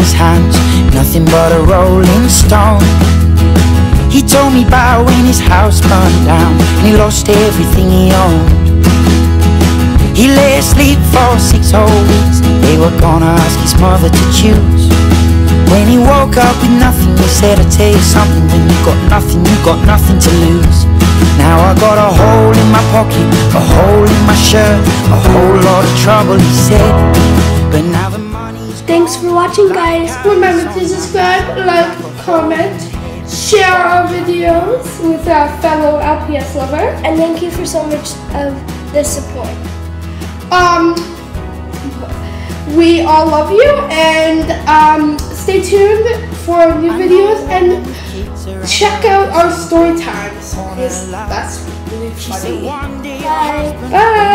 his hands, nothing but a rolling stone. He told me about when his house burned down and he lost everything he owned. He lay asleep for 6 whole weeks. They were gonna ask his mother to choose. When he woke up with nothing, he said, "I tell you something, when you got nothing, you got nothing to lose." Now I got a hole in my pocket, a hole in my shirt, a whole lot of trouble, he said. But now the money's Thanks for watching, guys. Remember to subscribe, like, comment, share our videos with our fellow LPS lover. And thank you for so much of the support. We all love you, and stay tuned for new videos and check out our story times. That's really funny. Bye. Bye.